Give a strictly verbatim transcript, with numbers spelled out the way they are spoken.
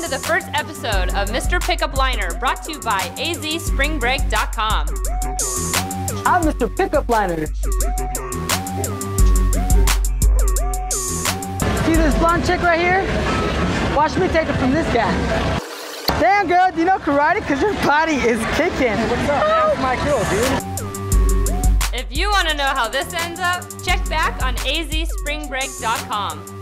to the first episode of Mister Pickup Liner, brought to you by A Z Spring Break dot com. I'm Mister Pickup Liner. See this blonde chick right here? Watch me take it from this guy. Damn, girl, do you know karate? Because your body is kicking. What's up? That's my girl, dude. If you want to know how this ends up, check back on A Z Spring Break dot com.